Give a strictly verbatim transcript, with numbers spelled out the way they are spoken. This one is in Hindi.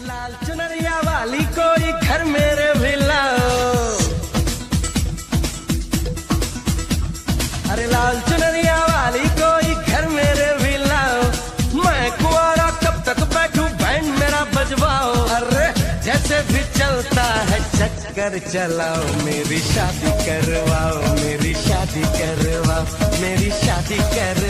लाल चुनरिया वाली कोई घर मेरे भी लाओ, अरे लाल चुनरिया वाली कोई घर मेरे भी लाओ। मैं कुंवारा कब तक बैठूं बैंड मेरा बजवाओ, अरे जैसे भी चलता है चक्कर चलाओ। मेरी शादी करवाओ, मेरी शादी करवाओ, मेरी शादी कर